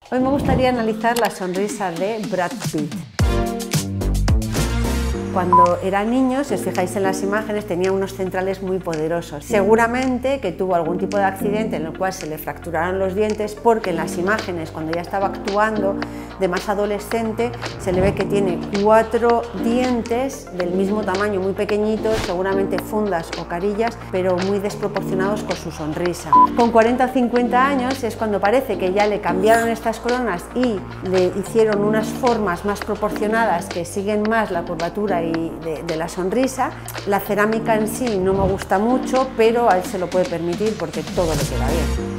Hoy me gustaría analizar la sonrisa de Brad Pitt. Cuando era niño, si os fijáis en las imágenes, tenía unos centrales muy poderosos. Seguramente que tuvo algún tipo de accidente en el cual se le fracturaron los dientes, porque en las imágenes, cuando ya estaba actuando de más adolescente, se le ve que tiene 4 dientes del mismo tamaño, muy pequeñitos, seguramente fundas o carillas, pero muy desproporcionados con su sonrisa. Con 40 o 50 años es cuando parece que ya le cambiaron estas coronas y le hicieron unas formas más proporcionadas que siguen más la curvatura de la sonrisa. La cerámica en sí no me gusta mucho, pero a él se lo puede permitir porque todo le queda bien.